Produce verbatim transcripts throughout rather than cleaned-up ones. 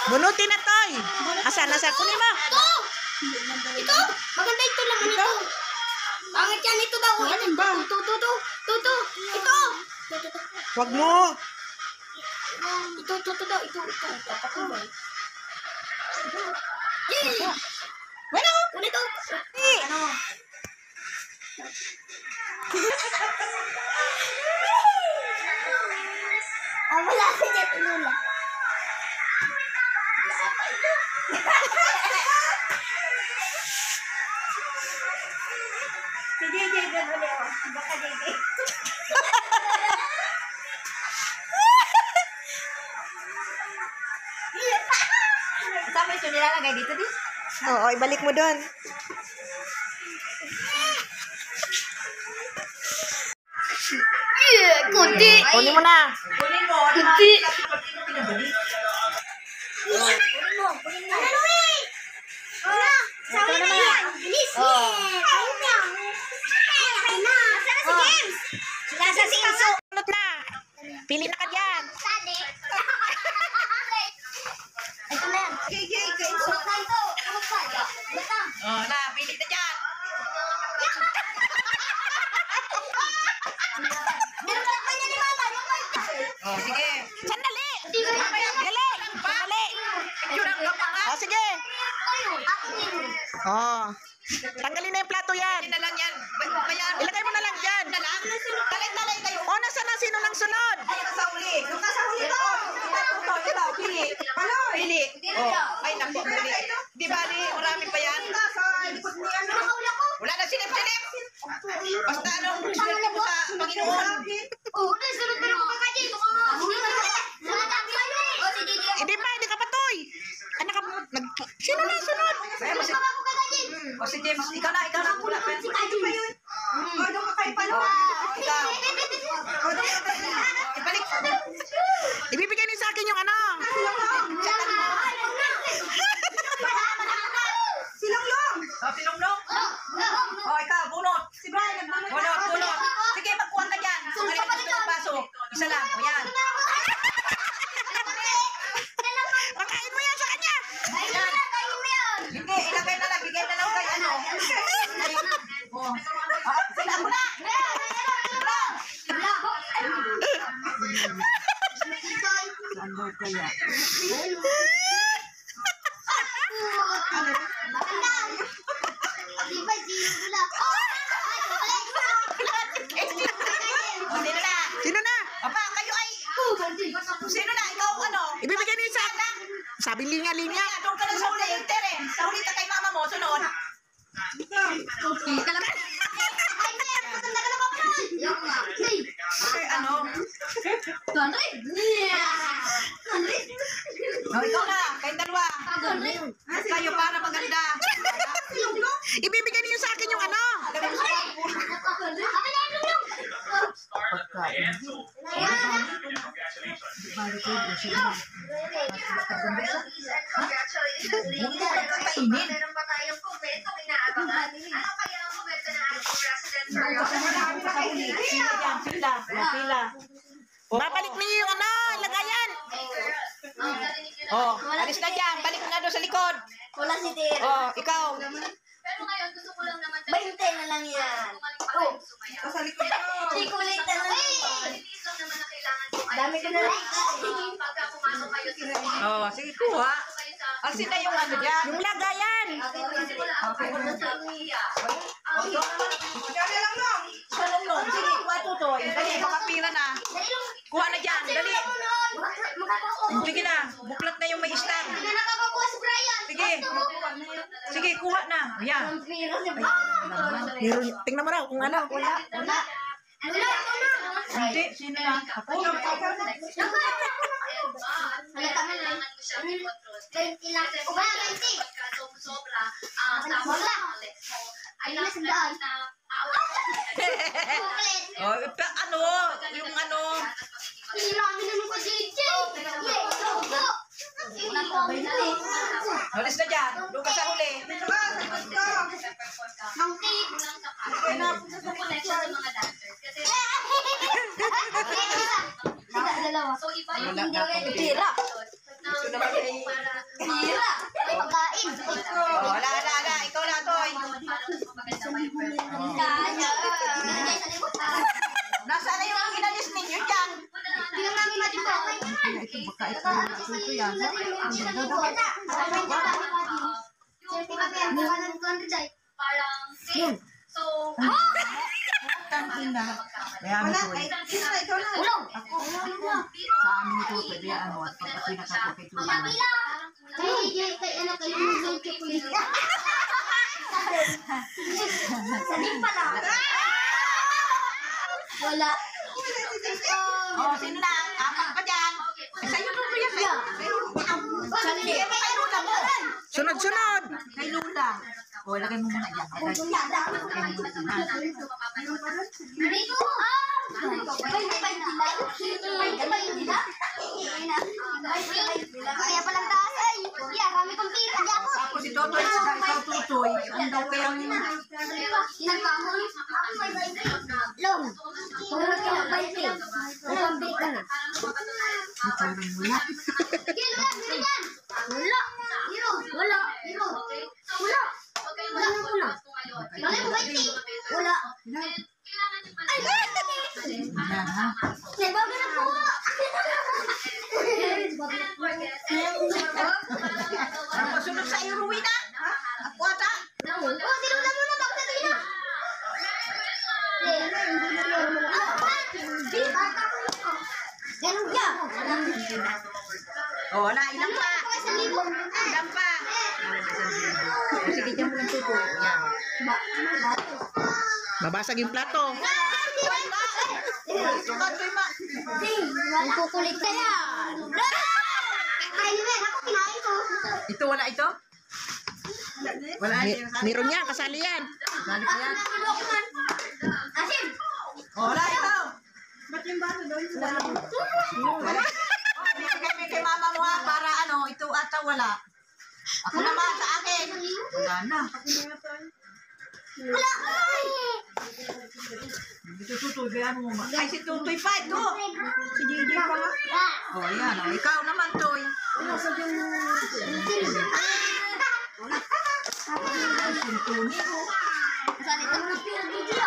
Bunutin na, Toy. Asa, nasa, kunin mo. Ito! Ito! Maganda ito naman ito. Pangit yan ito daw. Ano ba? Ito, ito, ito. Ito, ito. Ito. Wag mo. Ito, ito, ito daw. Ito, ito. Ito. Yay! Bueno. Ulit ito. Ano? Oh, wala ka dyan. Lula. Si J J gan ulit ako. Baka J J. Kasama ito nilalagay dito di? Oo, ibalik mo doon. Yeah, kunti. Kunin mo na. Kunin mo. Kunti. Kunin mo. Kunin mo. Ano, Louie? Wala. Sabi na yan. Bilis. Kain na. Kain na. Nasaan si James? Nasa si Inso. Sunod na. Pili na ka dyan. Sade. Ito na yan. J J, kay Inso. Kain to. Ano pa? Basta. Oh, na, pili na dyan. Meron ka pa niya ni Mama. Oh, sige. Sandali. Hindi ko na. Dali. Sandali. Oh, sige. Oh. Tanggalin na yung plato yan. na lang yan. Bayan. Ilagay mo na lang dyan. Na lang. Talay-talay kayo. O, nasa na? Sino nang sunod? Ay, nasa uli. Yung nasa uli to. Ito, ito. Pili. Pili. Oh. Ay, naku. Pili. Di ba, di? Marami pa yan. Wala na silip-silip. Basta anong silip mo sa Panginoon. Oh, udah sunod na ako kakaji. Hindi pa, hindi ka pa, Toy. Anak ka, nag... Sino na sunod? O si James, ikaw na, ikaw na. Wala pa yan. Si Kaji. O, doon ka kayo pala. Ikaw. O, doon ka kayo. Ibalik. Ibibigay niyo sa akin yung ano. Silong-long. O, silong-long. O, ikaw, bunot. Si Brian, nagbunot. Bunot, bunot. Sige, magkuha ka dyan. Ngayon, gusto ng baso. Isa lang. O, yan. Pakain mo yan sa kanya. Hindi, ilagay na lang. Bigay na lang kay ano. O. Ah, sila mo na. O, sino na? Sino na? Aba, kayo ay. Sino na? Ikaw ano? Ibibigay niyo sa akin. Sabi linya-linya. Kaya, doon ka na sa huli. Tere, sa huli ka kay mama mo. Sunod. Ay, ano? O, ikaw na. Kayong dalawa. Kayo para maganda. Ibibigay niyo sa akin yung ano. Meron pa tayong kumpletong inaabangan. Ano kaya ang kumpleto ng ating president for Pila dyan, pila. Pila. Babalik niyo yung ano. Lagayan. Oh, alis na dyan. Balik na doon sa likod. Wala si Tira. Oh, ikaw. Pero ngayon, gusto ko lang naman Bainte na lang yan. Oh, Sa likod ko. chikulit na lang yan. malinis lang naman na kailangan ko. Dami ko na lang. Pagka pumasok kayo sa Oh, sige, kuha. kayo sa Alsin na yung ano dyan. Yung lagayan. wala ang pagod sa iya. Oh, doon naman. Diyan na lang lang. Sa lulong. Sige, kuha tutoy. Dali, makapila na. Kuha na dyan. Dali. Sige na. Buklat na yung may stand. Hindi na nakakakuha si Brian. Sige. Sige, kuha na. Ayan. Meron, tingnan mo raw kung ano. Wala, wala. Wala, wala. Hindi, sino na? Ako. Halata mo lang. Kailangan mo siya i-control. twenty lang. O ba, twenty? Pagka sobra, ah, tama Wala. na ulit. So, ay Wala last sa na daan. na Chocolate. Oh, pa- ano? Yung ano? Hindi namin naman ko J J. Yay, go, go. Alis na dyan. Doon ka sa huli. Monkey. connection sa mga dancers. Kasi, Dalawa. so iba yung Wala na ako. Tira. Hira. Pagkain. Oh, ala, ala, ala. Ikaw na, Toy. Kaya. Nasaan na yung inalis ninyo dyan? Tingnan namin natin po. Ito baka ito ito yan. Parang, so, Tangin na. Kaya mo Toy. Ulong. Sa amin ito, pwede ano, at pagkasinat ako kay Toy. Kay, kay, ano, kay yung chocolate. Saling pala. Wala. Oh, sino na? Apat pa dyan. Eh, sa'yo Tuto yan. Sa'yo. Sa'yo. Kay Lula mo. Sunod-sunod. Kay Lula. O, lagay mo muna yan. Lagay mo muna. Dito. Kaya palang taas ay. Yeah, kami kong pira. Ako. Tapos si Totoy, sa ikaw Tutoy. Ang daw kayang... Inagkamon. Long. Pagkakas ka ng baiti. Pagkambik ka na. Ikaw rin muna. Wala. Wala. Hiro. Wala. Hiro. Wala. Wala na kuna. Wala mo baiti. Wala. Ay, Yan, ha? may bago na po. Tapos sunod sa iyo, Ruina. Ako ata. Oh, tinula muna bago sa tila. Ganun ka. O, wala. Ilang pa. Ilang pa. Sige, dyan mo lang Tutoy. Yan. Babasag yung plato. Tutoy ma. Ang kukulit ka yan. Ay, naman. Ako kinain ko. Ito, wala ito? Wala. Mi- Meron yan, kasali yan. Balik ko yan. Asim. O, wala ito. Ba't yung baso doon? Wala. O, bigay mo kay mama mo ha, para ano, ito ata wala. Ako naman sa akin. Wala na. Wala. Ay. Ito Tutoy, kaya mo ma. Ay, si Tutoy pa ito. Si Gigi pa nga. O, ayan. O, ikaw naman, Toy. Sintuni ko. Saan ito mo pira dito?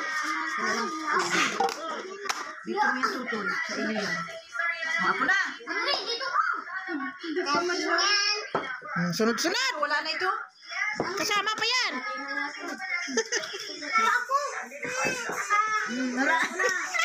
Dito mo yung Tutoy. Sa iyo yan. O, ako na. Ay, dito ko. Yan. Hmm, Sunod-sunod. Wala na ito. Kasama pa yan. Ako. Wala.